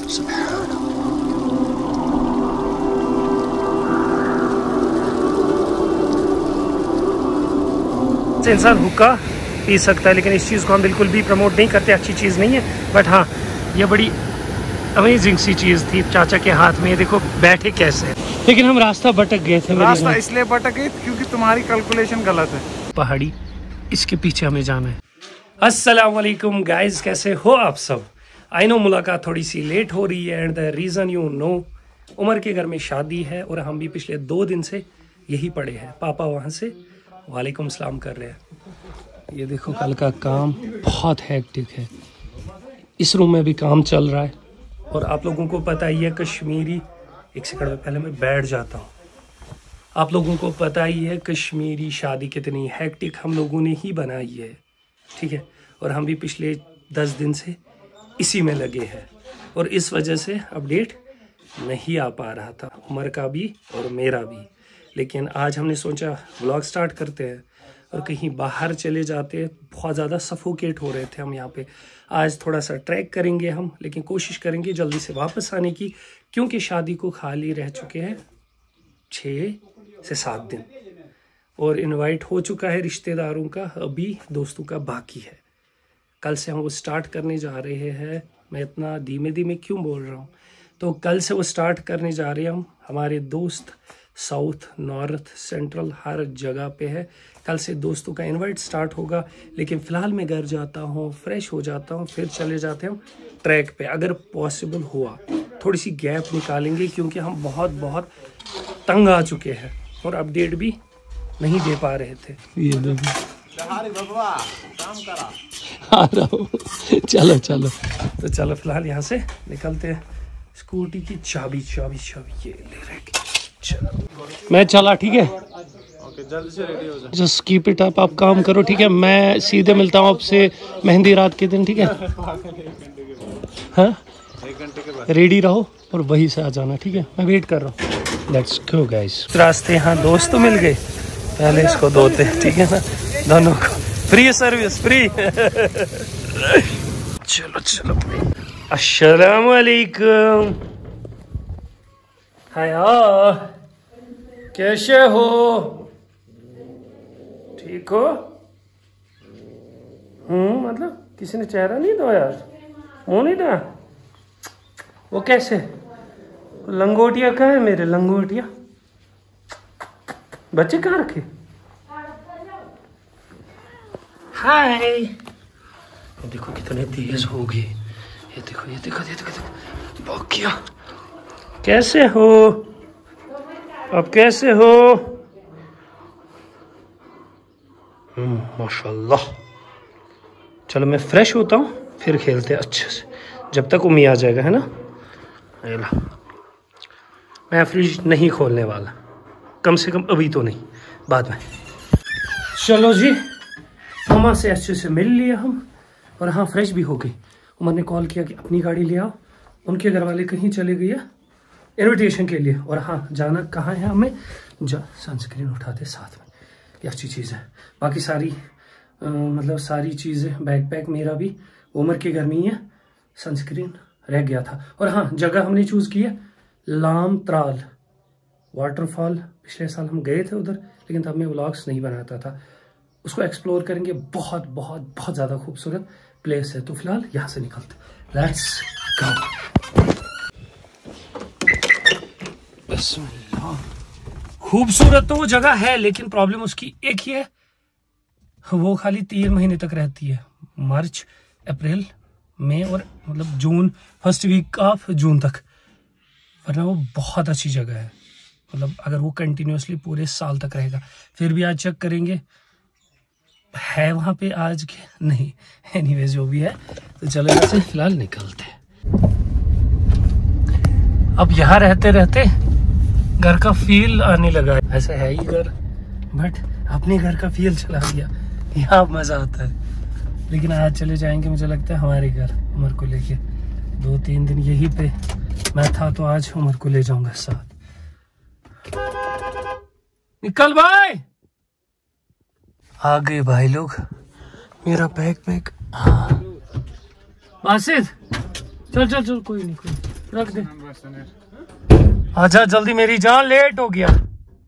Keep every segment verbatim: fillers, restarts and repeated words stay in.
इंसान हुक्का पी सकता है, लेकिन इस चीज़ को हम बिल्कुल भी प्रमोट नहीं करते, अच्छी चीज़ नहीं है। बट हाँ, ये बड़ी अमेजिंग सी चीज़ थी चाचा के हाथ में। ये देखो बैठे कैसे, लेकिन हम रास्ता भटक गए थे। रास्ता इसलिए भटक गए क्योंकि तुम्हारी कैलकुलेशन गलत है। पहाड़ी, इसके पीछे हमें जाना है। अस्सलाम वालेकुम गाइस, कैसे हो आप सब? आई नो मुलाकात थोड़ी सी लेट हो रही है, and the reason you know, Umar के घर में शादी है और हम भी पिछले दो दिन से यही पड़े हैं। पापा वहाँ से वालेकुम सलाम कर रहे हैं। ये देखो कल का काम बहुत हैक्टिक है। इस रूम में भी काम चल रहा है और आप लोगों को पता ही है कश्मीरी, एक सेकंड में पहले मैं बैठ जाता हूँ। आप लोगों को पता ही है कश्मीरी शादी कितनी हैक्टिक हम लोगों ने ही बनाई है, ठीक है। और हम भी पिछले दस दिन से इसी में लगे हैं और इस वजह से अपडेट नहीं आ पा रहा था, उमर का भी और मेरा भी। लेकिन आज हमने सोचा व्लॉग स्टार्ट करते हैं और कहीं बाहर चले जाते हैं। बहुत ज़्यादा सफोकेट हो रहे थे हम यहाँ पे। आज थोड़ा सा ट्रैक करेंगे हम, लेकिन कोशिश करेंगे जल्दी से वापस आने की, क्योंकि शादी को खाली रह चुके हैं छः से सात दिन और इनवाइट हो चुका है रिश्तेदारों का, अभी दोस्तों का बाकी है। कल से हम वो स्टार्ट करने जा रहे हैं। मैं इतना धीमे धीमे क्यों बोल रहा हूँ, तो कल से वो स्टार्ट करने जा रहे हैं हम। हमारे दोस्त साउथ, नॉर्थ, सेंट्रल हर जगह पे है। कल से दोस्तों का इनवाइट स्टार्ट होगा, लेकिन फ़िलहाल मैं घर जाता हूँ, फ्रेश हो जाता हूँ, फिर चले जाते हैं ट्रैक पे। अगर पॉसिबल हुआ थोड़ी सी गैप निकालेंगे, क्योंकि हम बहुत बहुत तंग आ चुके हैं और अपडेट भी नहीं दे पा रहे थे। ये देखो आ रहा हूँ। चलो चलो तो चलो फिलहाल यहाँ से निकलते हैं। स्कूटी की चाबी चाबी चाबी ये ले रहे, चलो मैं चला, ठीक है। ओके, जल्दी से रेडी हो जाओ। जस्ट कीप इट अप, आप काम करो, ठीक है। मैं सीधे मिलता हूँ आपसे मेहंदी रात के दिन, ठीक है। हाँ, एक घंटे के बाद रेडी रहो और वहीं से आ जाना, ठीक है। मैं वेट कर रहा हूँ। Let's go guys. रास्ते यहाँ दोस्त तो मिल गए, पहले इसको धोते, ठीक है ना, दोनों को फ्री सर्विस फ्री। चलो चलो, अस्सलाम वालेकुम। हाया, कैसे हो? ठीक हो? हम्म मतलब किसी ने चेहरा नहीं धोया, मुँह नहीं धोया? वो कैसे? लंगोटिया कहाँ है मेरे? लंगोटिया बच्चे कहाँ रखे? हाय, देखो कितने तेज हो गए। ये देखो ये देखो ये देखो, देखो बाकिया, कैसे हो अब? कैसे हो? हम्म माशाल्लाह। चलो मैं फ्रेश होता हूँ, फिर खेलते हैं अच्छे से, जब तक उम्मी आ जाएगा, है ना। मैं फ्रिज नहीं खोलने वाला, कम से कम अभी तो नहीं, बाद में। चलो जी, मम्मा से अच्छे से मिल लिया हम और हाँ फ्रेश भी हो गई। उमर ने कॉल किया कि अपनी गाड़ी ले आओ, उनके घर वाले कहीं चले गए इनविटेशन के लिए। और हाँ, जाना कहाँ है हमें? जा सनस्क्रीन उठाते साथ में, ये अच्छी चीज़ है। बाकी सारी आ, मतलब सारी चीज़ें, बैग पैक मेरा भी उमर के घर में ही है, सनस्क्रीन रह गया था। और हाँ, जगह हमने चूज़ की है लाम त्राल वाटरफॉल। पिछले साल हम गए थे उधर, लेकिन तब मैं व्लॉग्स नहीं बनाता था। उसको एक्सप्लोर करेंगे, बहुत बहुत बहुत ज़्यादा खूबसूरत प्लेस है। तो फिलहाल यहाँ से निकलते, लेट्स गो। बिस्मिल्लाह। खूबसूरत तो वो जगह है, लेकिन प्रॉब्लम उसकी एक ही है, वो खाली तीन महीने तक रहती है, मार्च, अप्रैल, मई और मतलब जून, फर्स्ट वीक ऑफ जून तक। वरना वो बहुत अच्छी जगह है, मतलब अगर वो कंटिन्यूसली पूरे साल तक रहेगा। फिर भी आज चेक करेंगे है वहाँ पे आज के नहीं। एनीवेज जो भी है, तो चलो यहाँ से फिलहाल निकलते हैं। अब यहाँ रहते रहते घर का फील आने लगा। ऐसा है ही घर, बट अपने घर का फील चला गया, यहाँ मजा आता है। लेकिन आज चले जाएंगे मुझे लगता है हमारे घर, उमर को लेके। दो तीन दिन यहीं पे मैं था, तो आज उमर को ले जाऊंगा साथ। निकल भाई, आ गए भाई लोग। मेरा बैग पैक, हाँ बासित, चल चल चल, कोई नहीं कोई नहीं। रख दे। आजा जल्दी मेरी जान, लेट हो गया।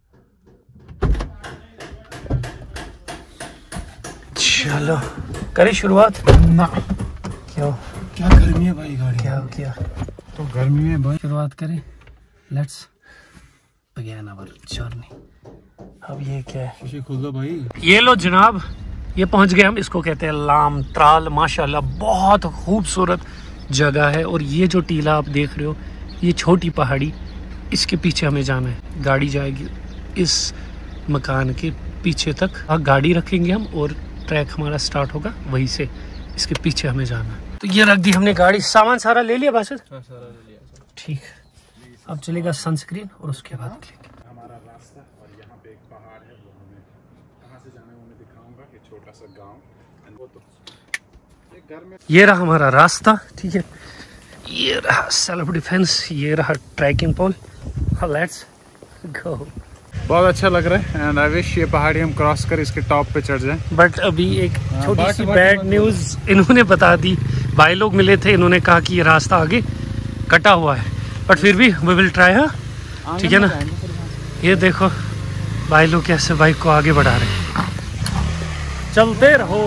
चलो करी शुरुआत ना। क्यों? क्या गर्मी है भाई गाड़ी। क्या हो गया? तो गर्मी है भाई। शुरुआत करें। Let's begin our journey. अब ये क्या है? शीशे खोल दो भाई। ये लो जनाब, ये पहुंच गए हम। इसको कहते हैं लाम त्राल। माशाल्लाह बहुत खूबसूरत जगह है। और ये जो टीला आप देख रहे हो, ये छोटी पहाड़ी, इसके पीछे हमें जाना है। गाड़ी जाएगी इस मकान के पीछे तक। अब गाड़ी रखेंगे हम और ट्रैक हमारा स्टार्ट होगा वहीं से। इसके पीछे हमें जाना है। तो ये रख दी हमने गाड़ी। सामान सारा ले लिया बासित? हाँ, सारा ले लिया। ठीक है, अब चलेगा सनस्क्रीन और उसके बाद निकलेंगे। हमारा रास्ता और यहाँ पे एक पहाड़ है, वो हमें कहाँ से जाना है वो मैं दिखाऊंगा। ये छोटा सा गांव, वो तो एक घर में। ये रहा हमारा रास्ता, ठीक है। ये रहा सेल्फ डिफेंस, ये रहा ट्रैकिंग पोल। Let's go. बहुत अच्छा लग रहा है एंड आई विश ये पहाड़ी हम क्रॉस कर इसके टॉप पे चढ़ जाएं। बट अभी एक छोटी बाट- सी बाट- बैड बाट- न्यूज इन्होंने बता दी। भाई लोग मिले थे, इन्होंने कहा कि ये रास्ता आगे कटा हुआ है, बट फिर भी वी विल ट्राई। हाँ ठीक है ना। ये देखो भाई लोग कैसे बाइक को आगे बढ़ा रहे हैं। चलते रहो।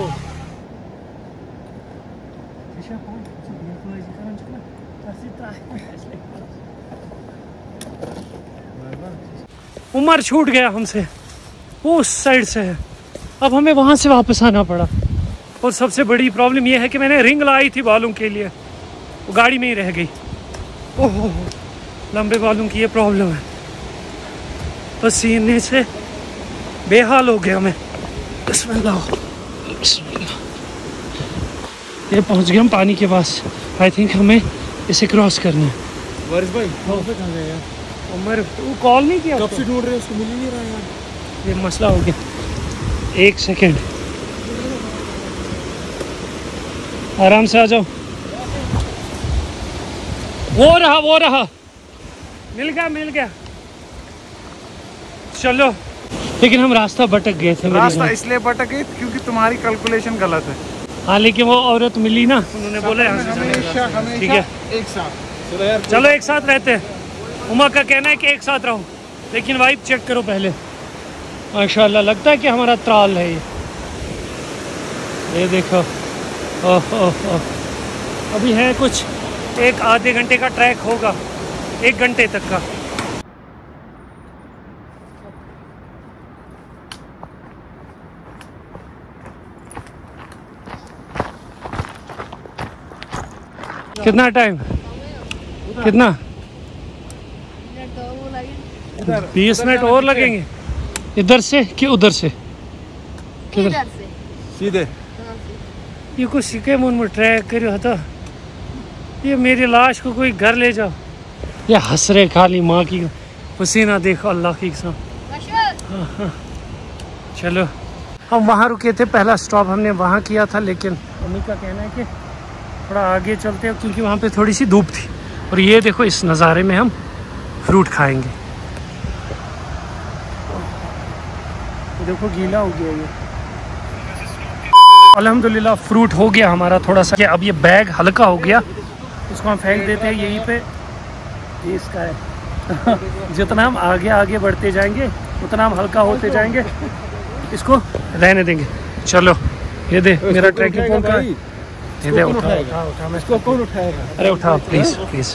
उमर छूट गया हमसे, वो उस साइड से है। अब हमें वहां से वापस आना पड़ा। और सबसे बड़ी प्रॉब्लम यह है कि मैंने रिंग लाई थी बालों के लिए, वो गाड़ी में ही रह गई। ओहो, लंबे बालों की ये प्रॉब्लम है। पसीने से बेहाल हो गया मैं। बिस्मिल्लाह बिस्मिल्लाह। ये पहुंच गए हम पानी के पास। आई थिंक हमें इसे क्रॉस करना है। वारिस भाई कहाँ पे कहाँ गए यार? उमर वो कॉल नहीं किया? कब से ढूंढ रहे हैं, उसको मिल ही नहीं रहा यार। ये मसला हो गया। एक सेकेंड, आराम से आ जाओ। वो रहा वो रहा, मिल गया मिल गया। चलो, लेकिन हम रास्ता भटक गए थे। रास्ता इसलिए भटक गए क्योंकि तुम्हारी कैलकुलेशन गलत है। हाँ, लेकिन वो औरत मिली ना, उन्होंने बोला यहाँ से हमेशा जाने का। ठीक है, एक साथ चलो यार। चलो एक साथ रहते हैं। उमा का कहना है कि एक साथ रहो, लेकिन वाइब चेक करो पहले। माशाल्लाह लगता है कि हमारा त्राल है ये। ये देखो, ओह ओह ओह। अभी है कुछ एक आधे घंटे का ट्रैक होगा, एक घंटे तक का। कितना टाइम? कितना? बीस मिनट और लगेंगे। इधर से कि उधर से? किधर से? सीधे ये कुछ सीखे मुन में ट्रैक करो था। ये मेरी लाश को कोई घर ले जाओ। ये हंस रहे खाली, माँ की पसीना देखो अल्लाह की कसम। हाँ, हाँ। चलो, हम वहाँ रुके थे, पहला स्टॉप हमने वहाँ किया था, लेकिन मम्मी का कहना है कि थोड़ा आगे चलते हैं क्योंकि वहाँ पे थोड़ी सी धूप थी। और ये देखो, इस नज़ारे में हम फ्रूट खाएंगे। देखो गीला हो गया ये। अल्हम्दुलिल्लाह फ्रूट हो गया हमारा थोड़ा सा। अब ये बैग हल्का हो गया, इसको हम फेंक देते हैं यहीं पे। ये इसका है। जितना हम आगे आगे बढ़ते जाएंगे उतना हम हल्का होते जाएंगे, इसको रहने देंगे। चलो, ये दे मेरा ट्रैकिंग पोल का। ये दे, उठा उठा उठा। मैं इसको कौन उठाएगा? अरे उठाओ प्लीज प्लीज।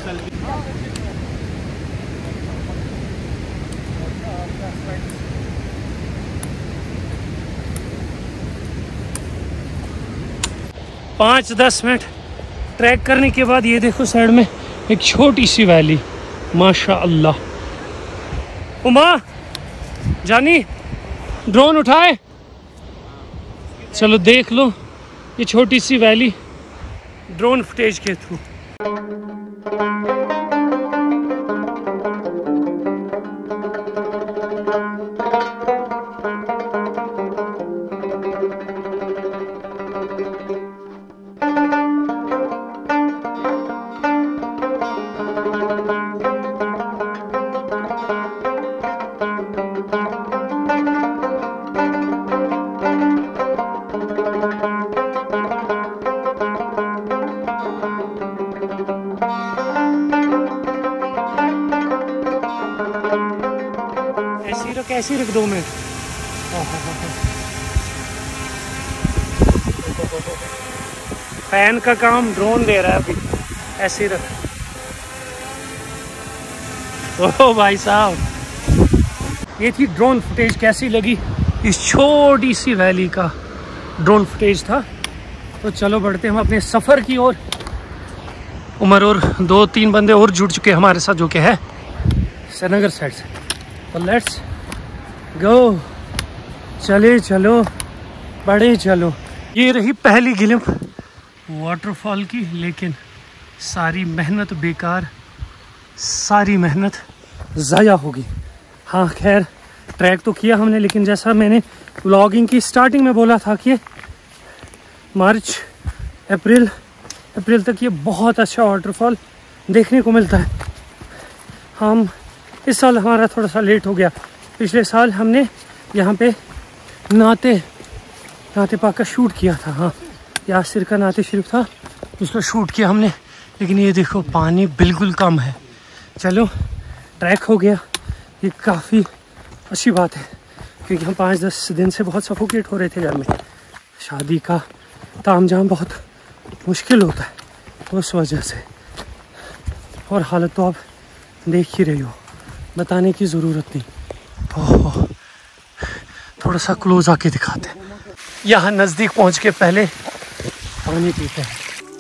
पाँच दस मिनट ट्रैक करने के बाद ये देखो साइड में एक छोटी सी वैली। माशा अल्लाह। उमा जानी, ड्रोन उठाए, चलो देख लो ये छोटी सी वैली ड्रोन फुटेज के थ्रू। रख, ऐसे रख दो मिनट। फैन का काम ड्रोन दे रहा है अभी, ऐसे ही रख। ओ भाई साहब, ये थी ड्रोन फुटेज। कैसी लगी? इस छोटी सी वैली का ड्रोन फुटेज था। तो चलो बढ़ते हम अपने सफ़र की ओर। उमर और दो तीन बंदे और जुड़ चुके हैं हमारे साथ, जो कि है श्रीनगर साइड से। तो लेट्स गो, चले चलो बड़े चलो। ये रही पहली गिलिम्प वाटरफॉल की, लेकिन सारी मेहनत बेकार, सारी मेहनत ज़ाया होगी। हाँ खैर, ट्रैक तो किया हमने, लेकिन जैसा मैंने व्लॉगिंग की स्टार्टिंग में बोला था कि मार्च अप्रैल अप्रैल तक ये बहुत अच्छा वाटरफॉल देखने को मिलता है। हम इस साल हमारा थोड़ा सा लेट हो गया। पिछले साल हमने यहाँ पे नाते नाते पाक का शूट किया था। हाँ, यासिर का नाते शरीफ था, उसका शूट किया हमने। लेकिन ये देखो पानी बिल्कुल कम है। चलो ट्रैक हो गया, ये काफ़ी अच्छी बात है, क्योंकि हम पाँच दस दिन से बहुत सफोकेट हो रहे थे घर में। शादी का तामझाम बहुत मुश्किल होता है उस वजह से, और हालत तो आप देख ही रही हो, बताने की ज़रूरत नहीं। ओह, थोड़ा सा क्लोज आके दिखाते हैं। यहाँ नज़दीक पहुँच के पहले पानी पीते हैं।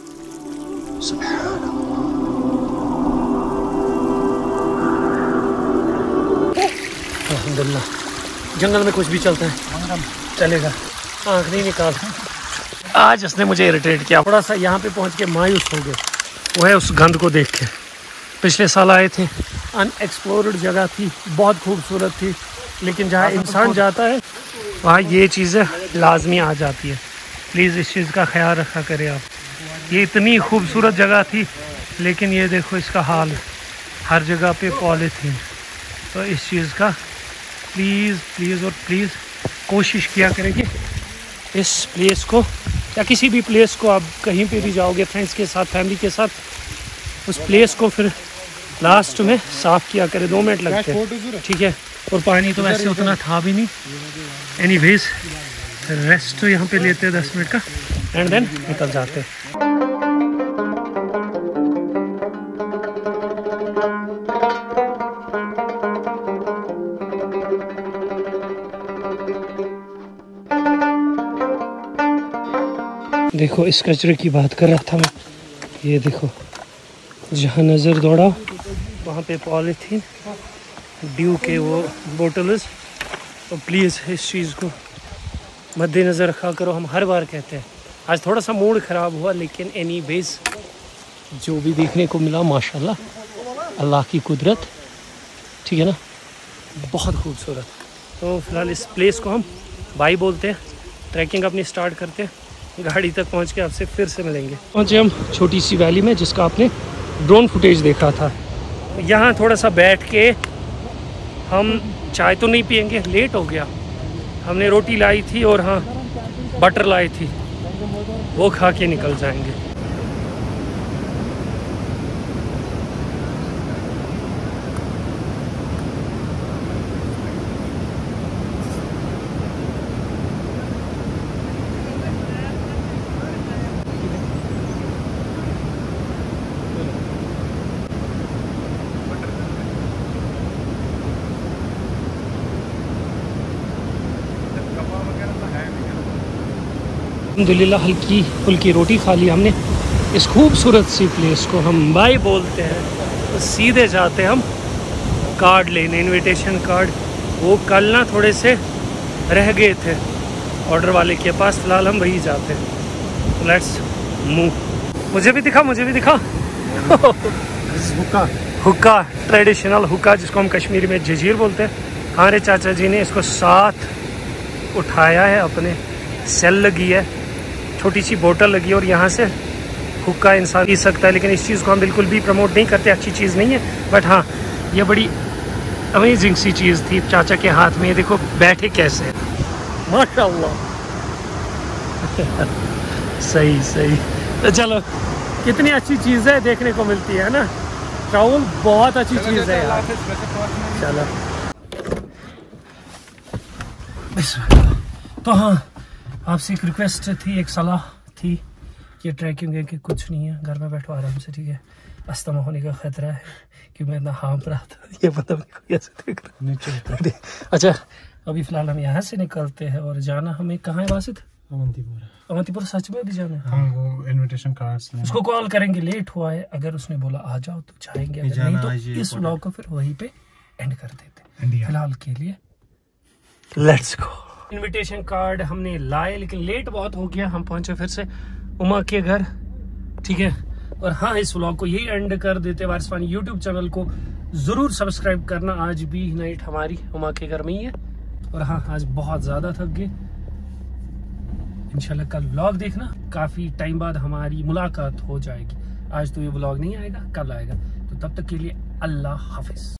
अल्हम्दुलिल्लाह, जंगल में कुछ भी चलता है, चलेगा, आँख नहीं निकाल। आज उसने मुझे इरिटेट किया, थोड़ा सा यहाँ पे पहुँच के मायूस हो गए। वो है उस गंद को देख के। पिछले साल आए थे, अनएक्सप्लोर्ड जगह थी, बहुत खूबसूरत थी, लेकिन जहाँ इंसान जाता है वहाँ ये चीज़ें लाजमी आ जाती है। प्लीज़ इस चीज़ का ख्याल रखा करें आप। ये इतनी खूबसूरत जगह थी, लेकिन ये देखो इसका हाल, हर जगह पे पॉलीथीन। तो इस चीज़ का प्लीज़ प्लीज़ और प्लीज़ कोशिश किया करें कि इस प्लेस को, या किसी भी प्लेस को, आप कहीं पे भी जाओगे फ्रेंड्स के साथ, फैमिली के साथ, उस प्लेस को फिर लास्ट में साफ़ किया करें। दो मिनट लगते हैं, ठीक है। और पानी तो वैसे उतना था भी नहीं। एनीवेज, रेस्ट तो यहाँ पे लेते हैं दस मिनट का, एंड देन निकल जाते हैं। देखो इस कचरे की बात कर रहा था मैं। ये देखो, जहाँ नज़र दौड़ा वहाँ पे पॉलीथीन, ड्यू के वो बोटल्स। तो प्लीज़ इस चीज़ को मद्देनज़र रखा करो। हम हर बार कहते हैं। आज थोड़ा सा मूड ख़राब हुआ, लेकिन एनीवेज जो भी देखने को मिला माशाल्लाह, अल्लाह की कुदरत, ठीक है ना, बहुत खूबसूरत। तो फ़िलहाल इस प्लेस को हम बाई बोलते हैं। ट्रैकिंग अपनी स्टार्ट करते हैं। गाड़ी तक पहुंच के आपसे फिर से मिलेंगे। पहुंचे हम छोटी सी वैली में, जिसका आपने ड्रोन फुटेज देखा था। यहाँ थोड़ा सा बैठ के हम चाय तो नहीं पियेंगे, लेट हो गया। हमने रोटी लाई थी और हाँ बटर लाई थी, वो खा के निकल जाएंगे। अल्हम्दुलिल्लाह हल्की फुल्की रोटी खा ली हमने। इस खूबसूरत सी प्लेस को हम बाई बोलते हैं। तो सीधे जाते हम कार्ड लेने, इनविटेशन कार्ड। वो कल ना थोड़े से रह गए थे ऑर्डर वाले के पास, फ़िलहाल हम वही जाते हैं। तो लेट्स मूव। मुझे भी दिखा, मुझे भी दिखा। हुक्का हुक्का, ट्रेडिशनल हुक्का, जिसको हम कश्मीरी में जंजीर बोलते हैं। हमारे चाचा जी ने इसको साथ उठाया है, अपने सेल लगी है, छोटी सी बोतल लगी है, और यहाँ से हुक्का इंसान पी सकता है। लेकिन इस चीज़ को हम बिल्कुल भी प्रमोट नहीं करते, अच्छी चीज़ नहीं है। बट हाँ, ये बड़ी अमेजिंग सी चीज़ थी चाचा के हाथ में। ये देखो बैठे कैसे, माशाल्लाह। सही सही। तो चलो, कितनी अच्छी चीज़ है देखने को मिलती है ना। ट्रैवल बहुत अच्छी चीज़ है यार। चलो बिस्मिल्लाह। तो हाँ, आपसे एक रिक्वेस्ट थी, एक सलाह थी कि ट्रैकिंग है कि कुछ नहीं है, घर में बैठो आराम से, ठीक है। अस्थमा होने का खतरा है कि मैं इतना हाँप रहा था, ये पता नहीं कैसे देख रहा। अच्छा, अभी फिलहाल हम यहाँ से निकलते हैं और जाना हमें कहाँ है वासिद? अवंतीपुर। अवंतीपुर सच में अभी जाना है? हाँ, वो इनविटेशन कार्ड्स उसको कॉल करेंगे, लेट हुआ है, अगर उसने बोला आ जाओ तो जाएंगे, अगर नहीं तो इस व्लॉग को फिर वहीं पे एंड कर देते फिलहाल के लिए। Let's go. इनविटेशन कार्ड हमने लाए लेकिन लेट बहुत हो गया, हम पहुंचे फिर से उमा के घर, ठीक है। और हाँ, इस व्लॉग को यही एंड कर देते। वारिस फानी यूट्यूब चैनल को जरूर सब्सक्राइब करना। आज भी नाइट हमारी उमा के घर में ही है और हाँ, आज बहुत ज्यादा थक गए। इंशाल्लाह कल व्लॉग देखना, काफी टाइम बाद हमारी मुलाकात हो जाएगी। आज तो ये व्लॉग नहीं आएगा, कल आएगा। तो तब तक के लिए अल्लाह हाफिज।